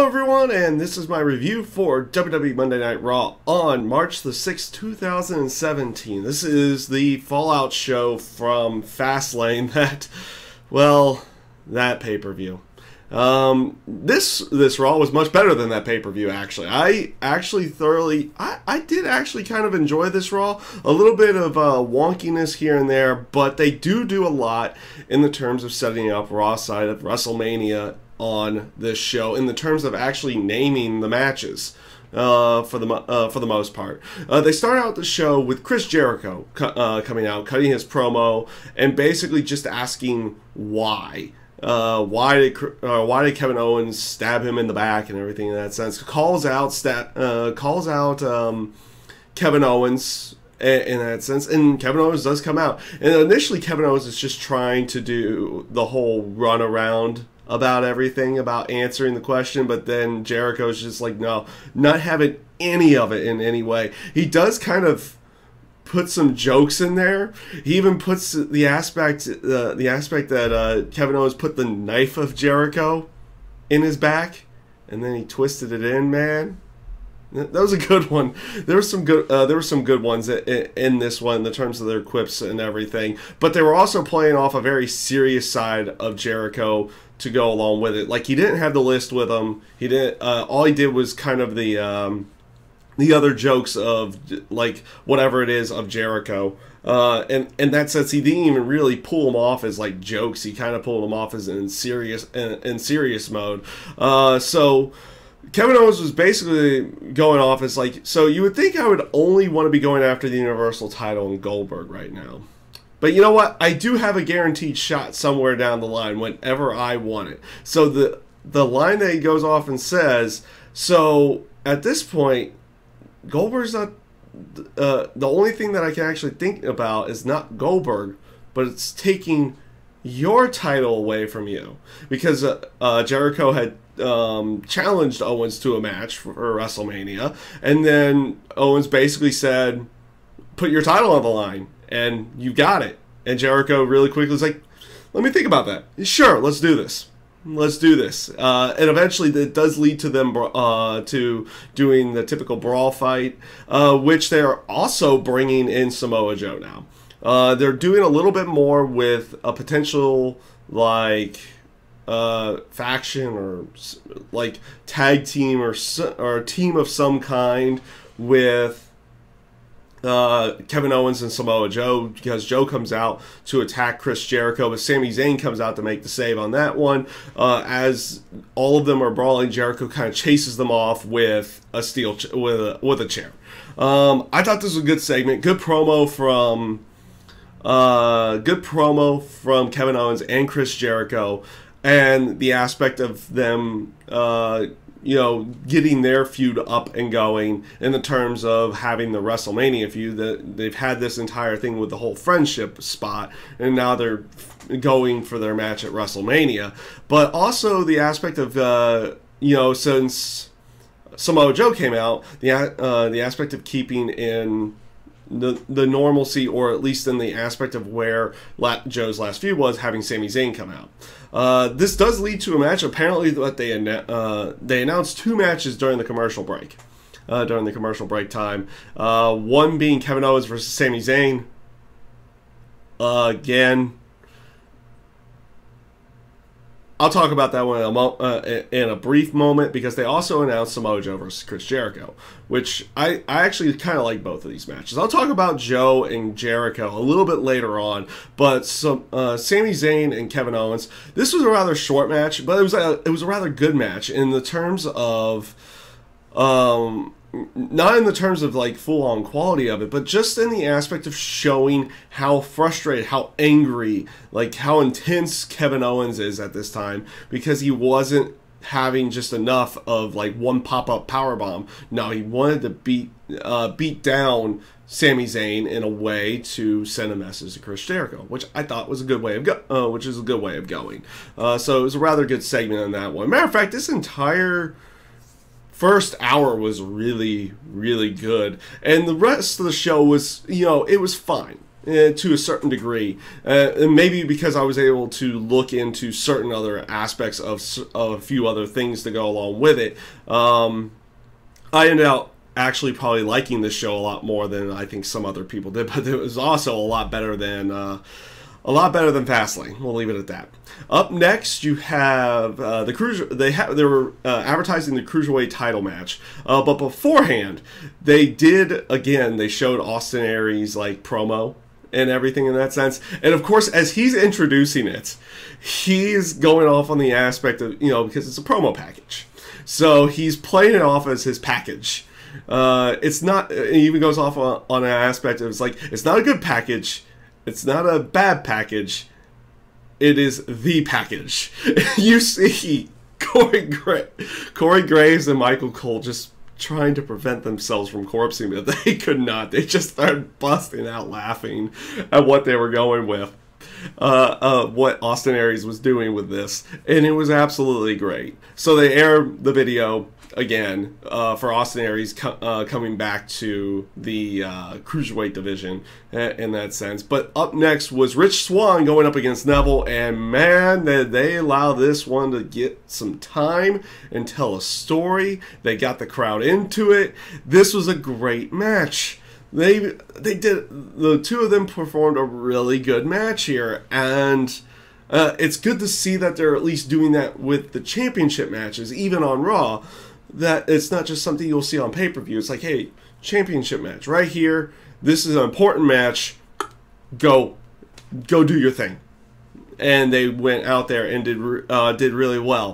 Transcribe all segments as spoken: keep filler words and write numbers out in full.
everyone, and this is my review for W W E Monday Night Raw on March the sixth, two thousand seventeen. This is the Fallout show from Fastlane that, well, that pay-per-view. Um, this this Raw was much better than that pay-per-view, actually. I actually thoroughly, I, I did actually kind of enjoy this Raw. A little bit of uh, wonkiness here and there, but they do do a lot in the terms of setting up Raw side of WrestleMania on this show, in the terms of actually naming the matches. Uh, for the uh, for the most part, uh, they start out the show with Chris Jericho uh, coming out, cutting his promo, and basically just asking why. Uh, why did uh, why did Kevin Owens stab him in the back and everything in that sense? Calls out stat, uh, calls out um, Kevin Owens in, in that sense, and Kevin Owens does come out. And initially, Kevin Owens is just trying to do the whole run around about everything, about answering the question, but then Jericho's just like, no, not having any of it in any way. He does kind of put some jokes in there. He even puts the aspect uh, the aspect that uh, Kevin Owens put the knife of Jericho in his back, and then he twisted it in, man. That was a good one. There were some good. Uh, there were some good ones in, in this one, in terms of their quips and everything. But they were also playing off a very serious side of Jericho to go along with it. Like, he didn't have the list with him. He didn't. Uh, all he did was kind of the um, the other jokes of, like, whatever it is of Jericho. Uh, and in that sense, he didn't even really pull them off as like jokes. He kind of pulled them off as in serious in, in serious mode. Uh, so. Kevin Owens was basically going off as like, so you would think I would only want to be going after the Universal title in Goldberg right now. But you know what? I do have a guaranteed shot somewhere down the line whenever I want it. So the the line that he goes off and says, so at this point, Goldberg's not, uh, the only thing that I can actually think about is not Goldberg, but it's taking your title away from you. Because uh, uh, Jericho had Um, challenged Owens to a match for, for WrestleMania, and then Owens basically said, put your title on the line, and you got it. And Jericho really quickly was like, let me think about that. Sure, let's do this. Let's do this. Uh, and eventually it does lead to them uh, to doing the typical brawl fight, uh, which they're also bringing in Samoa Joe now. Uh, they're doing a little bit more with a potential, like, Uh, faction or like tag team or or a team of some kind with uh, Kevin Owens and Samoa Joe, because Joe comes out to attack Chris Jericho, but Sami Zayn comes out to make the save on that one. Uh, as all of them are brawling, Jericho kind of chases them off with a steel ch with a, with a chair. Um, I thought this was a good segment, good promo from uh, good promo from Kevin Owens and Chris Jericho. And the aspect of them, uh, you know, getting their feud up and going in the terms of having the WrestleMania feud. That they've had this entire thing with the whole friendship spot, and now they're going for their match at WrestleMania. But also the aspect of, uh, you know, since Samoa Joe came out, the uh, the aspect of keeping in the the normalcy, or at least in the aspect of where La Joe's last feud was, having Sami Zayn come out. Uh, this does lead to a match. Apparently, that they uh, they announced two matches during the commercial break. Uh, during the commercial break time, uh, one being Kevin Owens versus Sami Zayn. Uh, again, I'll talk about that one in a, mo uh, in a brief moment, because they also announced Samoa Joe versus Chris Jericho, which I, I actually kind of like both of these matches. I'll talk about Joe and Jericho a little bit later on, but some, uh, Sami Zayn and Kevin Owens, this was a rather short match, but it was a, it was a rather good match in the terms of, um, not in the terms of like full-on quality of it, but just in the aspect of showing how frustrated, how angry, like how intense Kevin Owens is at this time, because he wasn't having just enough of like one pop-up powerbomb. No, he wanted to beat uh, beat down Sami Zayn in a way to send a message to Chris Jericho, which I thought was a good way of go uh, which is a good way of going. Uh, so it was a rather good segment on that one. Matter of fact, this entire first hour was really, really good. And the rest of the show was, you know, it was fine. eh, to a certain degree, uh, and maybe because I was able to look into certain other aspects of, of a few other things to go along with it. Um, I ended up actually probably liking this show a lot more than I think some other people did, but it was also a lot better than uh, a lot better than Fastlane. We'll leave it at that. Up next, you have uh, the cruiser. They ha- they were uh, advertising the cruiserweight title match, uh, but beforehand, they did again. They showed Austin Aries like promo and everything in that sense, and of course, as he's introducing it, he's going off on the aspect of, you know, because it's a promo package, so he's playing it off as his package. Uh, it's not. It even goes off on, on an aspect of it's like it's not a good package. It's not a bad package. It is the package. You see Corey, Gra- Corey Graves and Michael Cole just trying to prevent themselves from corpsing, but they could not. They just started busting out laughing at what they were going with, uh, uh, what Austin Aries was doing with this, and it was absolutely great. So they aired the video again uh, for Austin Aries co- uh, coming back to the uh, Cruiserweight division in that sense. But up next was Rich Swann going up against Neville, and man, did they allow this one to get some time and tell a story. They got the crowd into it. This was a great match. They they did the two of them performed a really good match here, and uh, it's good to see that they're at least doing that with the championship matches, even on Raw. That it's not just something you'll see on pay-per-view. It's like, hey, championship match right here. This is an important match. Go, go do your thing. And they went out there and did uh, did really well.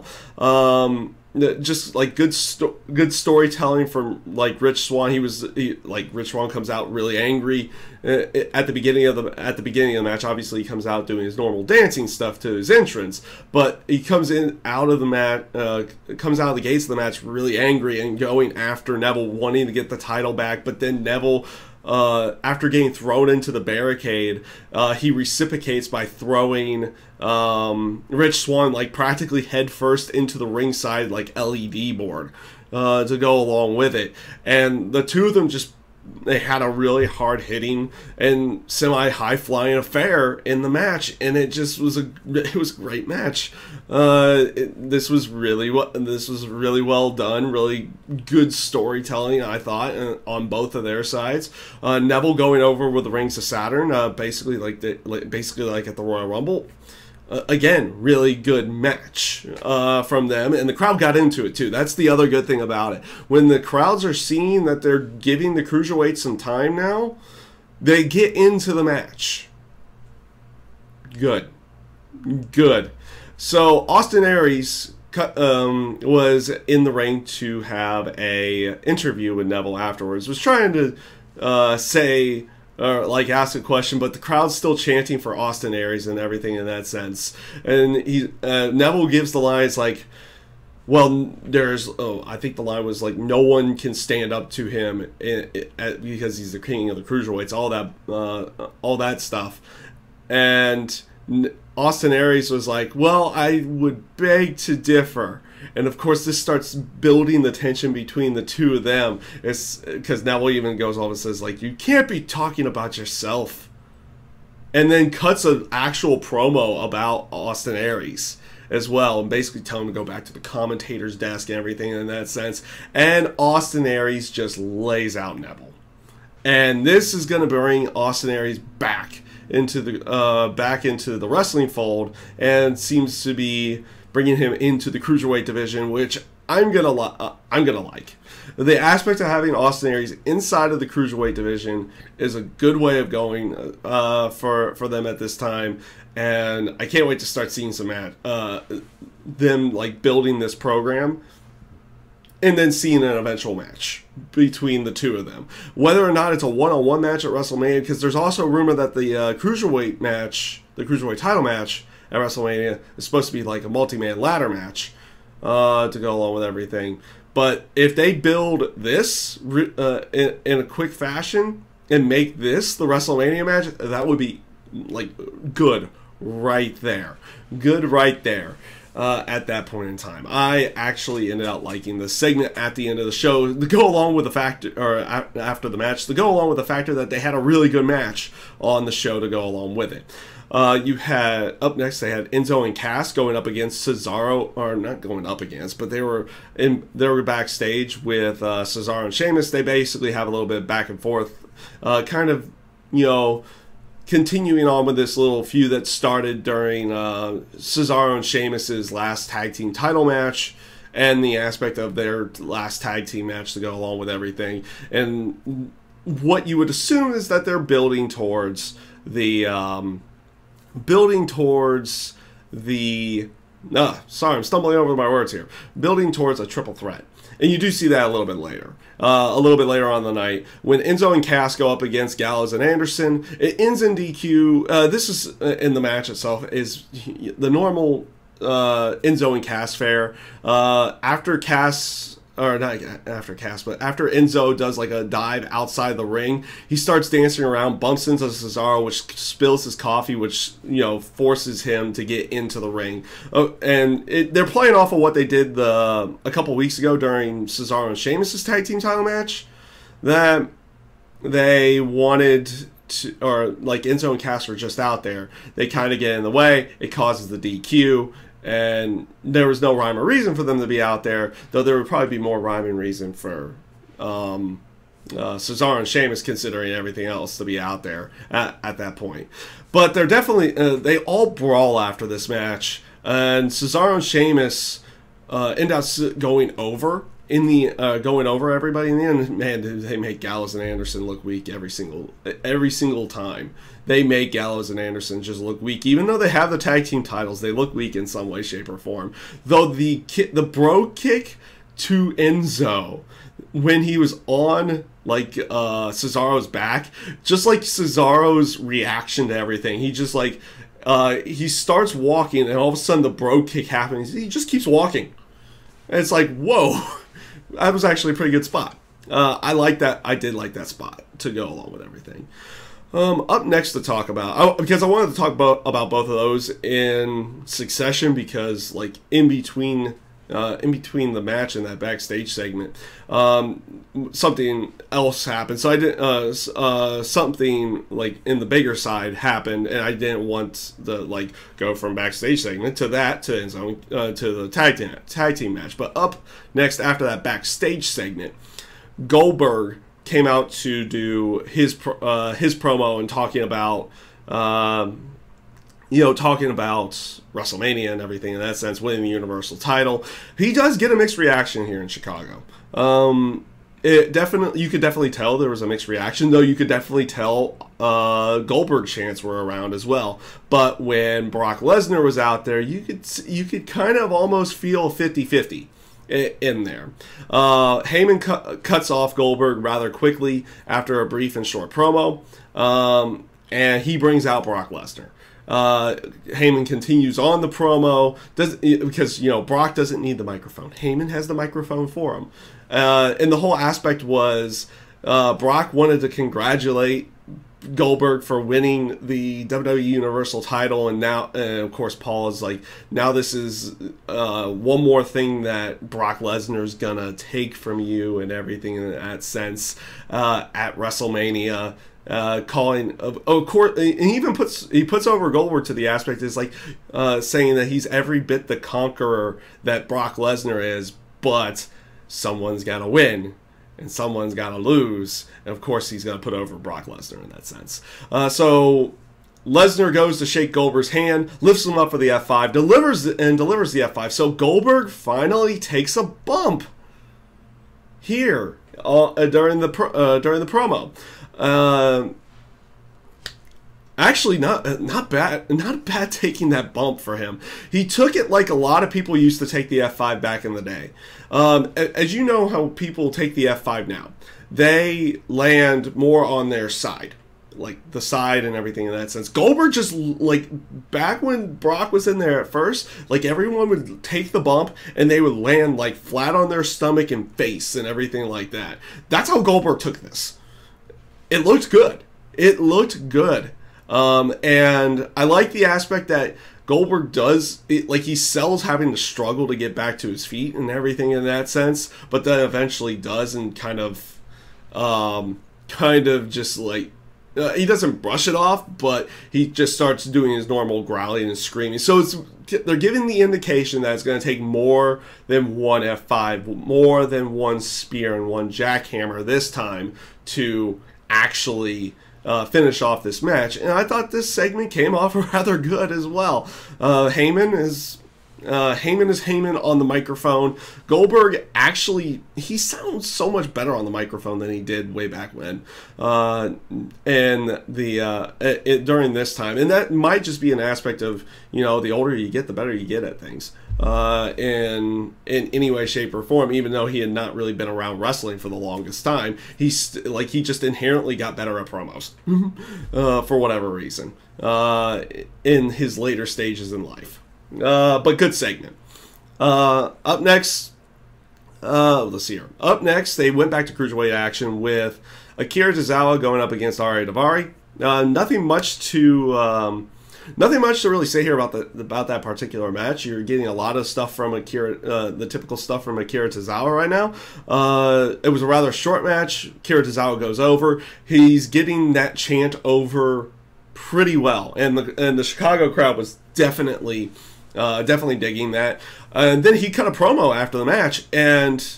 Um, just like good sto- good storytelling from like Rich Swann. He was he, like Rich Swann comes out really angry uh, at the beginning of the at the beginning of the match. Obviously, he comes out doing his normal dancing stuff to his entrance, but he comes in out of the mat, uh, comes out of the gates of the match really angry and going after Neville, wanting to get the title back. But then Neville, Uh, after getting thrown into the barricade, uh, he reciprocates by throwing um, Rich Swann like practically head first into the ringside like L E D board uh, to go along with it. And the two of them just, they had a really hard hitting and semi high flying affair in the match, and it just was a it was a great match. Uh, it, this was really well this was really well done, really good storytelling, I thought, uh, on both of their sides. Uh, Neville going over with the Rings of Saturn, uh, basically like the like, basically like at the Royal Rumble. Uh, again, really good match uh, from them, and the crowd got into it too. That's the other good thing about it. When the crowds are seeing that they're giving the cruiserweights some time now, they get into the match. Good. Good. So Austin Aries um, was in the ring to have a interview with Neville afterwards. Was trying to uh, say... or like ask a question, but the crowd's still chanting for Austin Aries and everything in that sense. And he uh, Neville gives the lines like, well, there's, oh, I think the line was like, no one can stand up to him in, in, because he's the king of the cruiserweights, all that, uh, all that stuff. And Austin Aries was like, well, I would beg to differ. And of course, this starts building the tension between the two of them. It's because Neville even goes off and says, like, you can't be talking about yourself. And then cuts an actual promo about Austin Aries as well, and basically tell him to go back to the commentator's desk and everything in that sense. And Austin Aries just lays out Neville. And this is going to bring Austin Aries back into the uh, back into the wrestling fold, and seems to be bringing him into the cruiserweight division, which I'm gonna li- uh, I'm gonna like. The aspect of having Austin Aries inside of the cruiserweight division is a good way of going uh, for for them at this time, and I can't wait to start seeing some at uh, them like building this program, and then seeing an eventual match between the two of them. Whether or not it's a one-on-one match at WrestleMania, because there's also a rumor that the uh, cruiserweight match, the cruiserweight title match at WrestleMania, is supposed to be like a multi-man ladder match uh, to go along with everything. But if they build this uh, in, in a quick fashion and make this the WrestleMania match, that would be like good right there. Good right there. uh, at that point in time. I actually ended up liking the segment at the end of the show to go along with the fact, or after the match, to go along with the factor that they had a really good match on the show to go along with it. Uh, you had, up next, they had Enzo and Cass going up against Cesaro, or not going up against, but they were in, they were backstage with uh, Cesaro and Sheamus. They basically have a little bit back and forth, uh, kind of, you know, continuing on with this little feud that started during uh, Cesaro and Sheamus's last tag team title match, and the aspect of their last tag team match to go along with everything. And what you would assume is that they're building towards the... Um, building towards the uh, sorry I'm stumbling over my words here building towards a triple threat, and you do see that a little bit later uh, a little bit later on the night when Enzo and Cass go up against Gallows and Anderson. It ends in D Q. Uh, this is uh, in the match itself is the normal uh, Enzo and Cass fare. Uh, after Cass or not after Cass, but after Enzo does like a dive outside the ring, he starts dancing around, bumps into Cesaro, which spills his coffee, which, you know, forces him to get into the ring. Oh, and it, they're playing off of what they did the a couple weeks ago during Cesaro and Sheamus' tag team title match, that they wanted to, or like Enzo and Cass were just out there. They kind of get in the way. It causes the D Q. And there was no rhyme or reason for them to be out there, though there would probably be more rhyme and reason for um, uh, Cesaro and Sheamus, considering everything else, to be out there at, at that point. But they're definitely, uh, they all brawl after this match, and Cesaro and Sheamus uh, end up going over in the uh, going over everybody in the end. Man, they make Gallows and Anderson look weak every single every single time. They make Gallows and Anderson just look weak, even though they have the tag team titles. They look weak in some way, shape, or form. Though the ki the bro kick to Enzo when he was on like uh, Cesaro's back, just like Cesaro's reaction to everything, he just like uh, he starts walking, and all of a sudden the bro kick happens. He just keeps walking, and it's like, whoa. That was actually a pretty good spot. Uh, I like that. I did like that spot to go along with everything. Um, up next to talk about, I, because I wanted to talk about, about both of those in succession, because like in between, uh, in between the match and that backstage segment, um, something else happened. So I did uh, uh, something like in the bigger side happened, and I didn't want to like go from backstage segment to that to Enzo, uh, to the tag team tag team match. But up next after that backstage segment, Goldberg came out to do his uh, his promo and talking about. Um, you know, talking about WrestleMania and everything in that sense, winning the Universal title. He does get a mixed reaction here in Chicago. Um, it definitely, you could definitely tell there was a mixed reaction, though you could definitely tell uh, Goldberg chants were around as well. But when Brock Lesnar was out there, you could you could kind of almost feel fifty fifty in there. Uh, Heyman cu cuts off Goldberg rather quickly after a brief and short promo, um, and he brings out Brock Lesnar. Uh, Heyman continues on the promo does, because, you know, Brock doesn't need the microphone. Heyman has the microphone for him. Uh, and the whole aspect was uh, Brock wanted to congratulate Goldberg for winning the W W E Universal title, and now, and of course, Paul is like, now this is uh, one more thing that Brock Lesnar's gonna take from you and everything in that sense uh, at WrestleMania. Uh, calling of oh, course, and he even puts he puts over Goldberg to the aspect is like uh, saying that he's every bit the conqueror that Brock Lesnar is, but someone's got to win and someone's got to lose, and of course he's going to put over Brock Lesnar in that sense. Uh, so Lesnar goes to shake Goldberg's hand, lifts him up for the F five, delivers and delivers the F five. So Goldberg finally takes a bump here uh, during the pro, uh, during the promo. Uh, actually, not not bad, not bad taking that bump for him. He took it like a lot of people used to take the F five back in the day. Um, as you know how people take the F five now, they land more on their side, like the side and everything in that sense. Goldberg just, like, back when Brock was in there at first, like, everyone would take the bump and they would land like flat on their stomach and face and everything like that. That's how Goldberg took this. It looked good. It looked good. Um, and I like the aspect that Goldberg does, it, like, he sells having to struggle to get back to his feet and everything in that sense, but then eventually does and kind of, um, kind of just, like, uh, he doesn't brush it off, but he just starts doing his normal growling and screaming. So it's, they're giving the indication that it's going to take more than one F five, more than one spear and one jackhammer this time to actually uh, finish off this match. And I thought this segment came off rather good as well. Uh, Heyman is... Uh, Heyman is Heyman on the microphone. Goldberg actually, he sounds so much better on the microphone than he did way back when. Uh, and the uh, it, during this time, and that might just be an aspect of, you know, the older you get, the better you get at things. Uh, in in any way, shape, or form. Even though he had not really been around wrestling for the longest time, he's like he just inherently got better at promos uh, for whatever reason uh, in his later stages in life. Uh, but good segment. Uh, up next, uh, let's see here. Up next, they went back to Cruiserweight action with Akira Tozawa going up against Ari Daivari. Uh, nothing much to, um, nothing much to really say here about the about that particular match. You're getting a lot of stuff from Akira, uh, the typical stuff from Akira Tozawa right now. Uh, it was a rather short match. Akira Tozawa goes over. He's getting that chant over pretty well, and the and the Chicago crowd was definitely. Uh, definitely digging that. Uh, and then he cut a promo after the match, and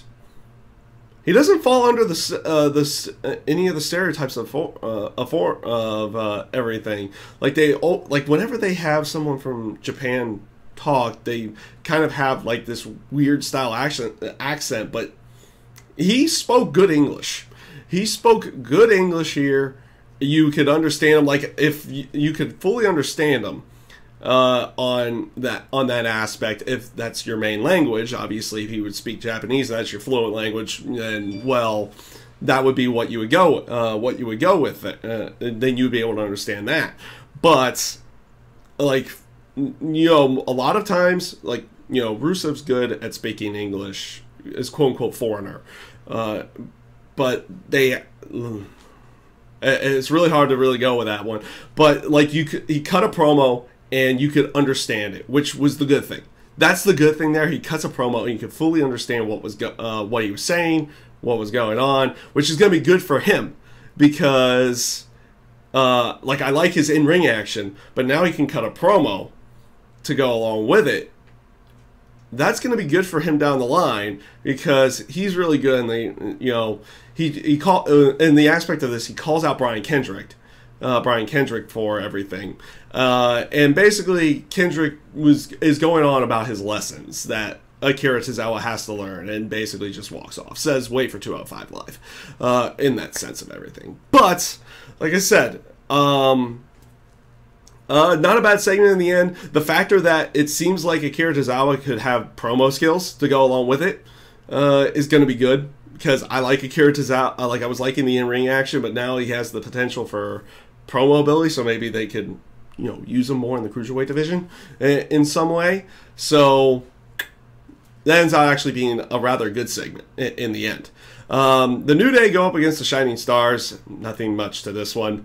he doesn't fall under the uh, the uh, any of the stereotypes of for, uh, of, for, of uh, everything. Like they like whenever they have someone from Japan talk, they kind of have like this weird style accent. Accent, but he spoke good English. He spoke good English here. You could understand him. Like if you, you could fully understand him. Uh, on that on that aspect, if that's your main language. Obviously, if you would speak Japanese, and that's your fluent language, then well, that would be what you would go uh, what you would go with. Uh, then you'd be able to understand that. But like you know, a lot of times, like you know, Rusev's good at speaking English, as quote unquote foreigner, uh, but they. It's really hard to really go with that one. But like you, could, he cut a promo. And you could understand it, which was the good thing. That's the good thing there. He cuts a promo, and you could fully understand what was go uh, what he was saying, what was going on, which is going to be good for him because, uh, like, I like his in-ring action, but now he can cut a promo to go along with it. That's going to be good for him down the line because he's really good in the, you know, he he call uh, in the aspect of this, he calls out Brian Kendrick. Uh, Brian Kendrick for everything, uh, and basically Kendrick was is going on about his lessons that Akira Tozawa has to learn, and basically just walks off. Says wait for two oh five Live, uh, in that sense of everything. But like I said, um, uh, not a bad segment in the end. The factor that it seems like Akira Tozawa could have promo skills to go along with it uh, is going to be good. Because I like Akira Tozawa, like I was liking the in-ring action, but now he has the potential for promo ability, so maybe they could, you know, use him more in the Cruiserweight division in some way. So that ends out actually being a rather good segment in the end. Um, the New Day go up against the Shining Stars. Nothing much to this one.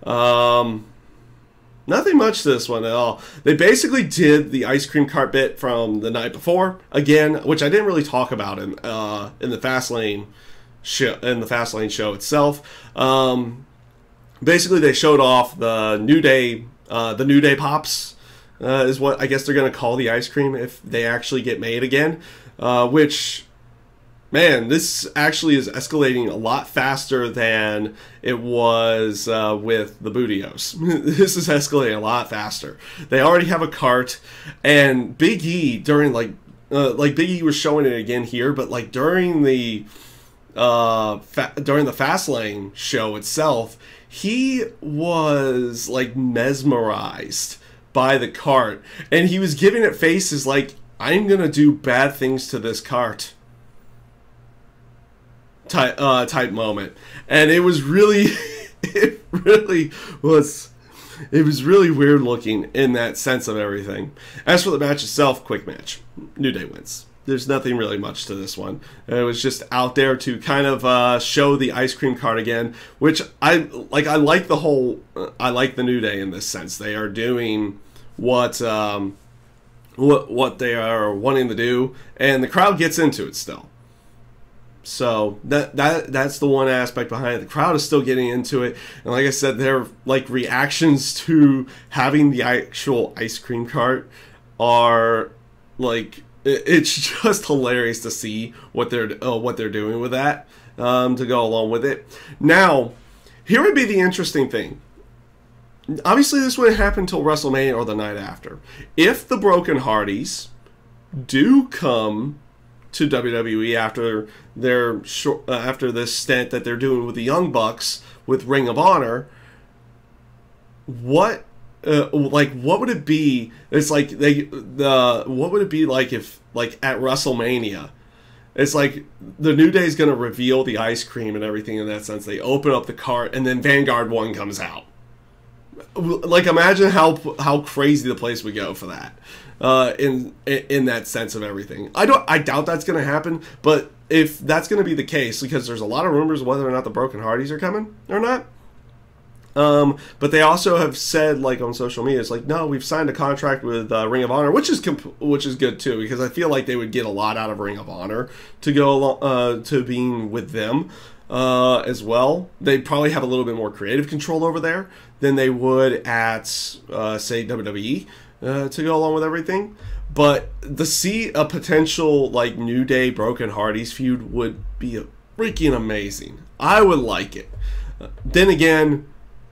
Um, nothing much to this one at all. They basically did the ice cream cart bit from the night before again, which I didn't really talk about in uh, in the Fastlane show in the Fastlane show itself. Um, basically, they showed off the New Day, uh, the New Day Pops uh, is what I guess they're going to call the ice cream if they actually get made again. Uh, which, man, this actually is escalating a lot faster than it was uh, with the Bootios. This is escalating a lot faster. They already have a cart, and Big E during like uh, like Big E was showing it again here, but like during the uh, fa during the Fastlane show itself, he was like mesmerized by the cart, and he was giving it faces like, I'm gonna do bad things to this cart type uh, type moment. And it was really it really was it was really weird looking in that sense of everything. As for the match itself, quick match. New Day wins. There's nothing really much to this one. It was just out there to kind of uh, show the ice cream cart again, which I like. I like the whole. Uh, I like the New Day in this sense. They are doing what um, what what they are wanting to do, and the crowd gets into it still. So that that that's the one aspect behind it. The crowd is still getting into it, and like I said, their like reactions to having the actual ice cream cart are like it, it's just hilarious to see what they're uh, what they're doing with that um, to go along with it. Now, here would be the interesting thing. Obviously, this wouldn't happen until WrestleMania or the night after. If the Broken Hardys do come to W W E after their short, uh, after this stint that they're doing with the Young Bucks with Ring of Honor, what uh, like what would it be? It's like they the what would it be like if like at WrestleMania, it's like the New Day is going to reveal the ice cream and everything in that sense. They open up the cart and then Vanguard One comes out. Like imagine how how crazy the place would go for that. Uh, in in that sense of everything, I don't. I doubt that's going to happen. But if that's going to be the case, because there's a lot of rumors whether or not the Broken Hardys are coming or not. Um, but they also have said, like on social media, it's like, no, we've signed a contract with uh, Ring of Honor, which is comp- which is good too, because I feel like they would get a lot out of Ring of Honor to go along, uh, to being with them uh, as well. They'd probably have a little bit more creative control over there than they would at uh, say W W E. Uh, to go along with everything, but to see a potential like New Day Broken Hardys feud would be a freaking amazing. I would like it. Uh, then again,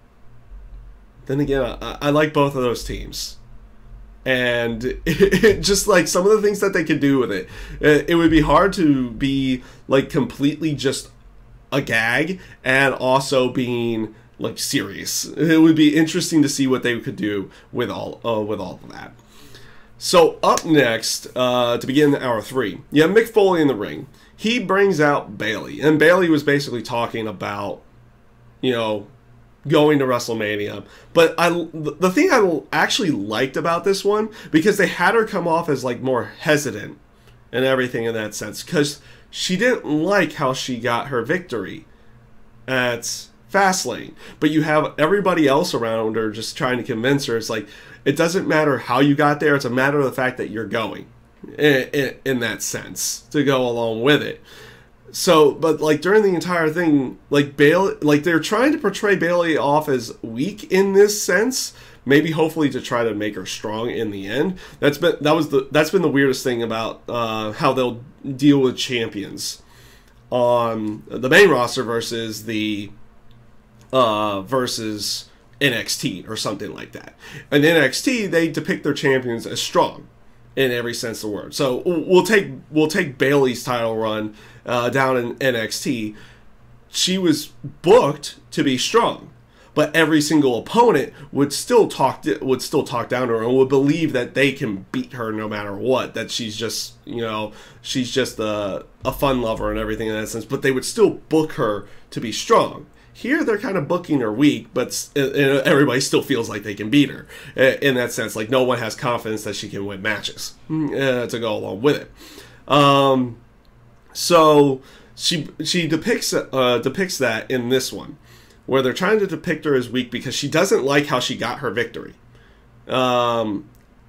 then again, I, I like both of those teams, and it, it, just like some of the things that they could do with it, it, it would be hard to be like completely just a gag and also being like serious. It would be interesting to see what they could do with all uh, with all of that. So up next, uh, to begin hour three, you have Mick Foley in the ring. He brings out Bayley, and Bayley was basically talking about, you know, going to WrestleMania. But I, the thing I actually liked about this one, because they had her come off as like more hesitant and everything in that sense, because she didn't like how she got her victory at Fastlane, but you have everybody else around her just trying to convince her. It's like, it doesn't matter how you got there, it's a matter of the fact that you're going in, in, in that sense to go along with it. So, but like during the entire thing, like Bayley, like they're trying to portray Bayley off as weak in this sense, maybe hopefully to try to make her strong in the end. That's been that was the that's been the weirdest thing about uh, how they'll deal with champions on the main roster versus the Uh, versus N X T or something like that. And N X T, they depict their champions as strong in every sense of the word. So we'll take we'll take Bayley's title run uh, down in N X T. She was booked to be strong, but every single opponent would still talk would still talk down to her and would believe that they can beat her no matter what. That she's just you know she's just a a fun lover and everything in that sense. But they would still book her to be strong. Here, they're kind of booking her weak, but everybody still feels like they can beat her. In that sense, like no one has confidence that she can win matches uh, to go along with it. Um, so she she depicts uh, depicts that in this one, where they're trying to depict her as weak because she doesn't like how she got her victory um,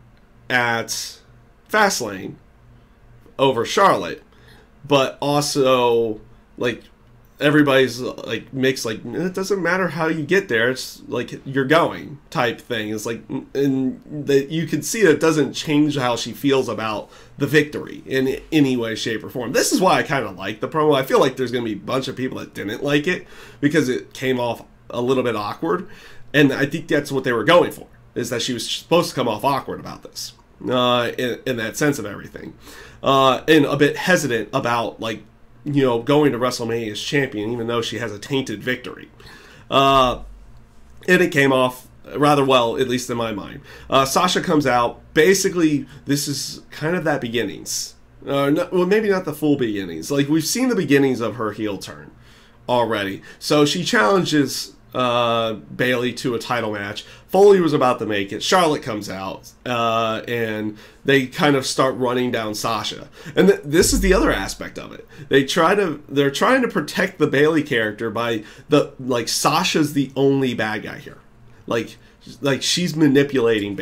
at Fastlane over Charlotte, but also like. Everybody's like makes like it doesn't matter how you get there, it's like you're going type thing. It's like, and that you can see that it doesn't change how she feels about the victory in any way, shape, or form. This is why I kind of like the promo. I feel like there's going to be a bunch of people that didn't like it because it came off a little bit awkward, and I think that's what they were going for, is that she was supposed to come off awkward about this uh, in, in that sense of everything, uh, and a bit hesitant about like. You know, going to WrestleMania as champion, even though she has a tainted victory. Uh, and it came off rather well, at least in my mind. Uh, Sasha comes out. Basically, this is kind of that beginnings. Uh, no, well, maybe not the full beginnings. Like, we've seen the beginnings of her heel turn already. So she challenges uh, Bayley to a title match. Foley was about to make it. Charlotte comes out, uh, and they kind of start running down Sasha. And th- this is the other aspect of it. They try to, they're trying to protect the Bayley character by the like Sasha's the only bad guy here. Like, like she's manipulating Bayley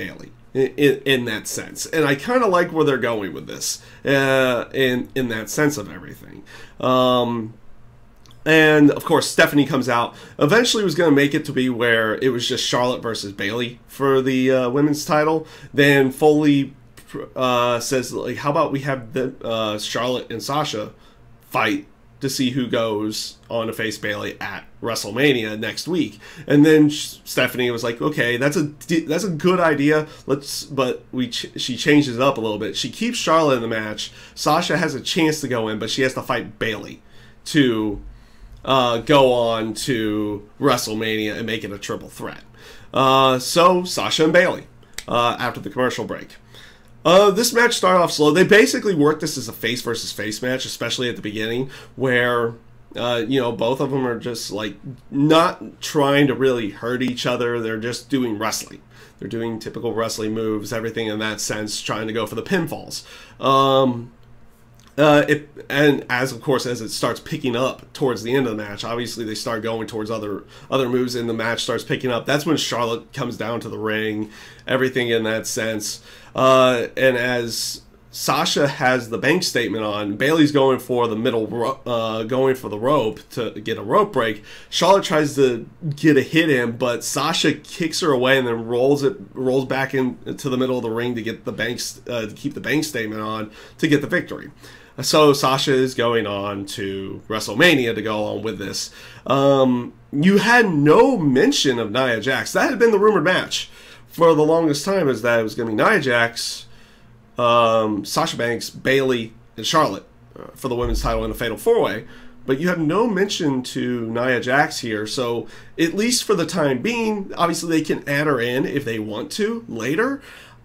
in, in, in that sense. And I kind of like where they're going with this uh, in, in that sense of everything. Um, and, of course, Stephanie comes out. Eventually was going to make it to be where it was just Charlotte versus Bayley for the uh, women's title. Then Foley uh, says, like, how about we have the uh, Charlotte and Sasha fight to see who goes on to face Bayley at WrestleMania next week. And then Stephanie was like, okay, that's a that's a good idea. Let's, but we ch she changes it up a little bit. She keeps Charlotte in the match. Sasha has a chance to go in, but she has to fight Bayley to uh, go on to WrestleMania and make it a triple threat. Uh, so Sasha and Bayley uh, after the commercial break. Uh, this match started off slow. They basically worked this as a face versus face match, especially at the beginning, where, uh, you know, both of them are just, like, not trying to really hurt each other. They're just doing wrestling. They're doing typical wrestling moves, everything in that sense, trying to go for the pinfalls. Um... Uh, it, and as of course as it starts picking up towards the end of the match, obviously they start going towards other other moves, and the match starts picking up. That's when Charlotte comes down to the ring, everything in that sense. Uh, and as Sasha has the bank statement on, Bayley's going for the middle, ro uh, going for the rope to get a rope break. Charlotte tries to get a hit in, but Sasha kicks her away and then rolls it rolls back into the middle of the ring to get the bank uh, to keep the bank statement on to get the victory. So Sasha is going on to WrestleMania to go along with this. Um, you had no mention of Nia Jax. That had been the rumored match for the longest time, is that it was going to be Nia Jax, um, Sasha Banks, Bayley, and Charlotte uh, for the women's title in a fatal four-way. But you have no mention to Nia Jax here. So at least for the time being, obviously they can add her in if they want to later.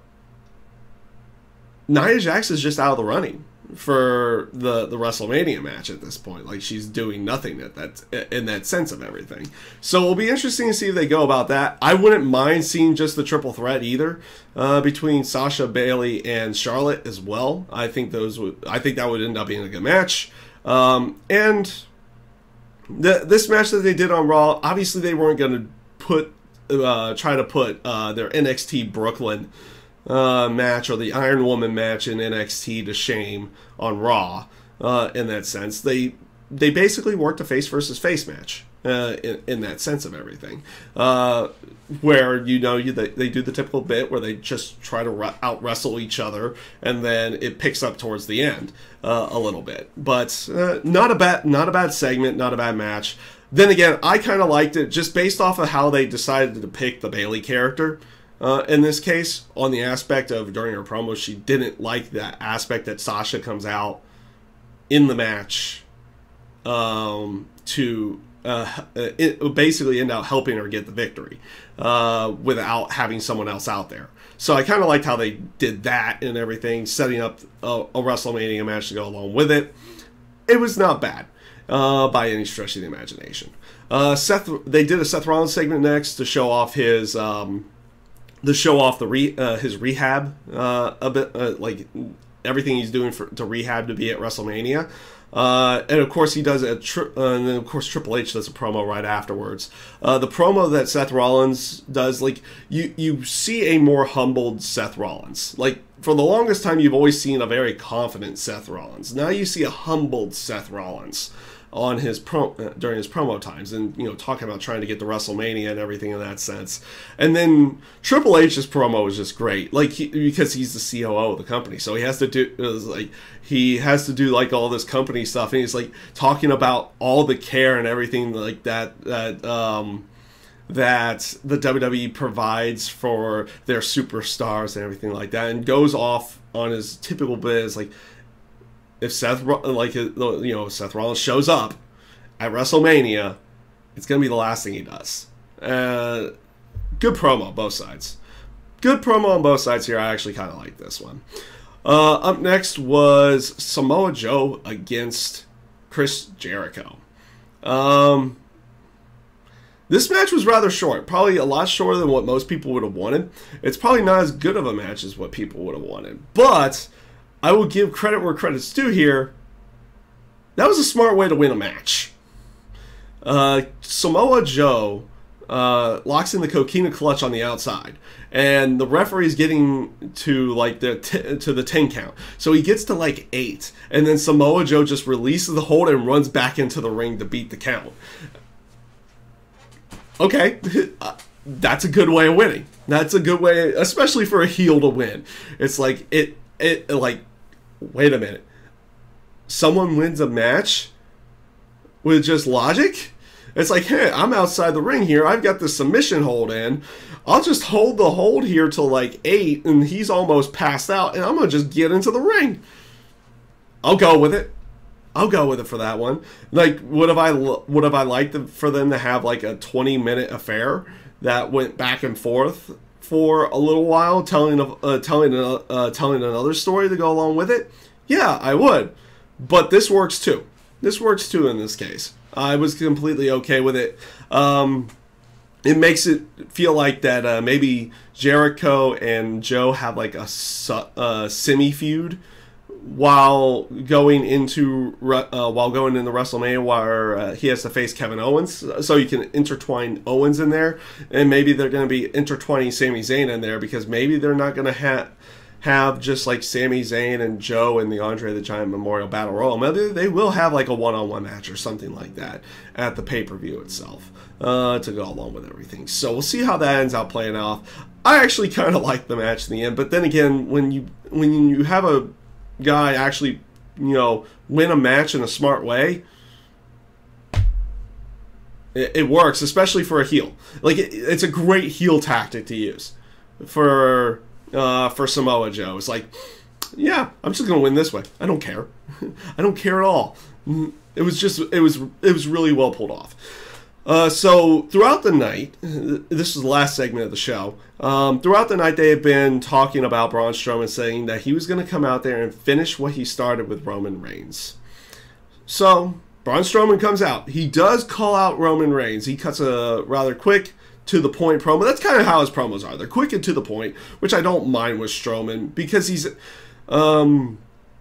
Nia Jax is just out of the running for the the WrestleMania match at this point. Like, she's doing nothing at that in that sense of everything. So it'll be interesting to see if they go about that. I wouldn't mind seeing just the triple threat either uh, between Sasha, Bayley, and Charlotte as well. I think those would I think that would end up being a good match. Um, and the this match that they did on Raw, obviously they weren't going to put uh, try to put uh, their N X T Brooklyn Uh, match or the Iron Woman match in N X T to shame on Raw. Uh, in that sense, they they basically worked a face versus face match uh, in, in that sense of everything, uh, where you know you they, they do the typical bit where they just try to out wrestle each other, and then it picks up towards the end uh, a little bit. But uh, not a bad not a bad segment, not a bad match. Then again, I kind of liked it just based off of how they decided to depict the Bayley character. Uh, in this case, on the aspect of during her promo, she didn't like that aspect that Sasha comes out in the match um, to uh, it basically end up helping her get the victory uh, without having someone else out there. So I kind of liked how they did that and everything, setting up a, a WrestleMania match to go along with it. It was not bad uh, by any stretch of the imagination. Uh, Seth, they did a Seth Rollins segment next to show off his. Um, to show off the re, uh, his rehab uh, a bit, uh, like everything he's doing for, to rehab to be at WrestleMania. Uh, and of course he does a, tri uh, and then of course Triple H does a promo right afterwards. Uh, the promo that Seth Rollins does, like you, you see a more humbled Seth Rollins. Like for the longest time, you've always seen a very confident Seth Rollins. Now you see a humbled Seth Rollins on his pro uh, during his promo times, and you know, talking about trying to get to WrestleMania and everything in that sense. And then Triple H's promo is just great, like he, because he's the C O O of the company, so he has to do like he has to do like all this company stuff, and he's like talking about all the care and everything like that that um, that the W W E provides for their superstars and everything like that, and goes off on his typical biz like, if Seth, like, you know, Seth Rollins shows up at WrestleMania, it's going to be the last thing he does. Uh, good promo, both sides. Good promo on both sides here. I actually kind of like this one. Uh, up next was Samoa Joe against Chris Jericho. Um, this match was rather short. Probably a lot shorter than what most people would have wanted. It's probably not as good of a match as what people would have wanted. But I will give credit where credit's due here. That was a smart way to win a match. Uh, Samoa Joe uh, locks in the coquina clutch on the outside, and the referee's getting to like the t- to the ten count, so he gets to like eight, and then Samoa Joe just releases the hold and runs back into the ring to beat the count. Okay, that's a good way of winning. That's a good way, especially for a heel to win. It's like it it like, wait a minute, someone wins a match with just logic? It's like, hey, I'm outside the ring here. I've got the submission hold in. I'll just hold the hold here till like eight, and he's almost passed out, and I'm going to just get into the ring. I'll go with it. I'll go with it for that one. Like, would have I would have I liked for them to have like a twenty minute affair that went back and forth for a little while, telling uh, telling uh, telling another story to go along with it? Yeah, I would. But this works too. This works too in this case. I was completely okay with it. Um, it makes it feel like that uh, maybe Jericho and Joe have like a uh, semi feud while going into uh, while going into WrestleMania, where uh, he has to face Kevin Owens, so you can intertwine Owens in there, and maybe they're going to be intertwining Sami Zayn in there, because maybe they're not going to have. have just like Sami Zayn and Joe in the Andre the Giant Memorial Battle Royal. Maybe they will have like a one-on-one match or something like that at the pay-per-view itself uh, to go along with everything. So we'll see how that ends up playing off. I actually kind of like the match in the end, but then again, when you when you have a guy actually, you know, win a match in a smart way, it, it works, especially for a heel. Like it, it's a great heel tactic to use for. Uh, for Samoa Joe. It's like, yeah, I'm just gonna win this way. I don't care. I don't care at all. It was just, it was, it was really well pulled off. Uh, so throughout the night, this is the last segment of the show. Um, throughout the night, they have been talking about Braun Strowman, saying that he was going to come out there and finish what he started with Roman Reigns. So Braun Strowman comes out. He does call out Roman Reigns. He cuts a rather quick, to the point promo. That's kind of how his promos are. They're quick and to the point, which I don't mind with Strowman, because he's um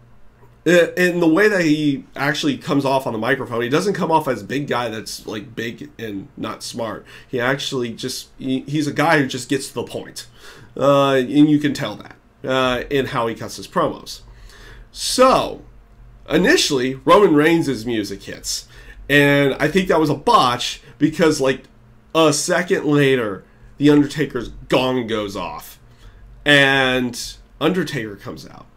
in the way that he actually comes off on the microphone. He doesn't come off as a big guy that's like big and not smart. He actually just he, he's a guy who just gets to the point, uh, and you can tell that uh, in how he cuts his promos. So initially, Roman Reigns' music hits, and I think that was a botch, because like a second later, The Undertaker's gong goes off, and Undertaker comes out.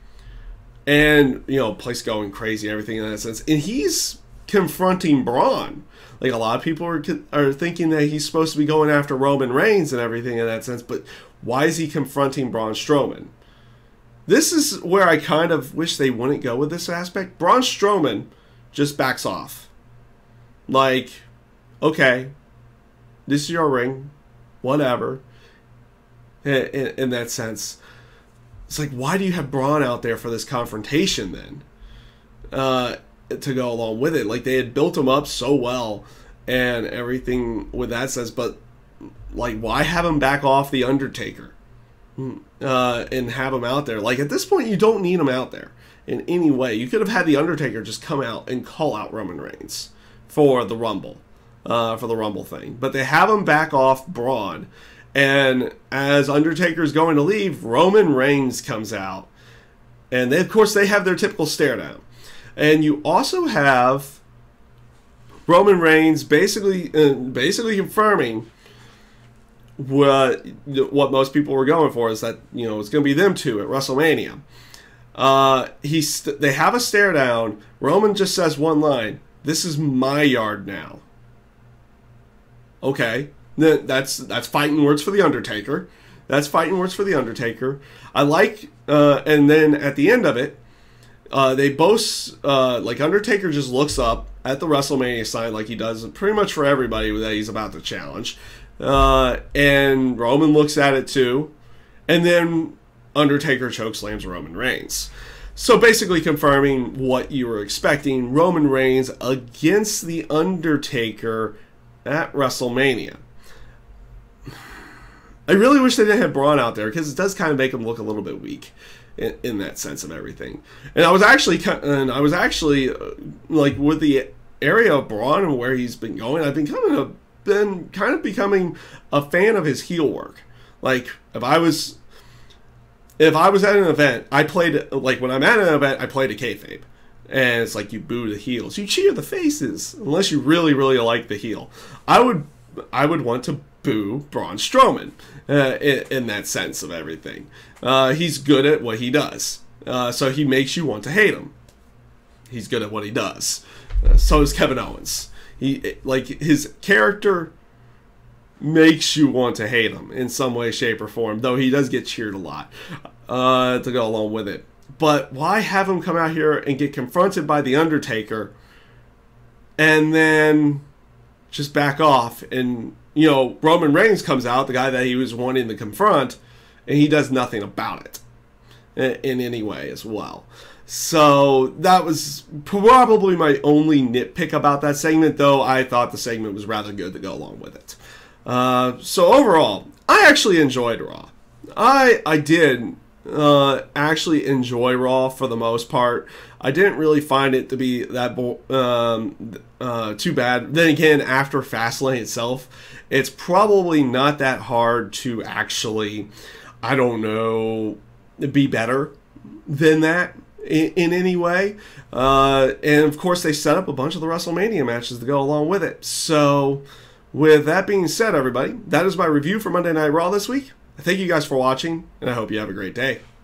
And, you know, place going crazy and everything in that sense. And he's confronting Braun. Like, a lot of people are, are thinking that he's supposed to be going after Roman Reigns and everything in that sense, but why is he confronting Braun Strowman? This is where I kind of wish they wouldn't go with this aspect. Braun Strowman just backs off. Like, okay, this is your ring, whatever, in, in, in that sense. It's like, why do you have Braun out there for this confrontation then? Uh, to go along with it. Like, they had built him up so well and everything with that sense, but, like, why have him back off The Undertaker? Uh, and have him out there? Like, at this point, you don't need him out there in any way. You could have had The Undertaker just come out and call out Roman Reigns for the Rumble. Uh, for the Rumble thing. But they have him back off Braun. And as Undertaker's going to leave, Roman Reigns comes out. And they, of course, they have their typical stare down. And you also have Roman Reigns basically uh, basically confirming what what most people were going for, is that, you know, it's going to be them two at WrestleMania. Uh, he's, they have a stare down. Roman just says one line, "This is my yard now." Okay, that's that's fighting words for The Undertaker. That's fighting words for The Undertaker. I like, uh, and then at the end of it, uh, they both, uh, like, Undertaker just looks up at the WrestleMania sign like he does pretty much for everybody that he's about to challenge. Uh, and Roman looks at it too. And then Undertaker chokeslams Roman Reigns. So basically confirming what you were expecting, Roman Reigns against The Undertaker at WrestleMania. I really wish they didn't have Braun out there, because it does kind of make him look a little bit weak in, in that sense of everything. And I was actually, and I was actually uh, like, with the area of Braun and where he's been going, I've been kind of been kind of becoming a fan of his heel work. Like, if I was if I was at an event, I played, like, when I'm at an event, I played a kayfabe. And it's like you boo the heels. You cheer the faces, unless you really, really like the heel. I would I would want to boo Braun Strowman uh, in, in that sense of everything. Uh, he's good at what he does. Uh, so he makes you want to hate him. He's good at what he does. Uh, so is Kevin Owens. He like his character makes you want to hate him in some way, shape, or form, though he does get cheered a lot uh, to go along with it. But why have him come out here and get confronted by The Undertaker and then just back off? And, you know, Roman Reigns comes out, the guy that he was wanting to confront, and he does nothing about it in, in any way as well. So that was probably my only nitpick about that segment, though I thought the segment was rather good to go along with it. Uh, so overall, I actually enjoyed Raw. I I did uh, actually enjoy Raw for the most part. I didn't really find it to be that bo- um, uh, too bad. Then again, after Fastlane itself, it's probably not that hard to actually, I don't know, be better than that in, in any way. Uh, and of course, they set up a bunch of the WrestleMania matches to go along with it. So, with that being said, everybody, that is my review for Monday Night Raw this week. I thank you guys for watching, and I hope you have a great day.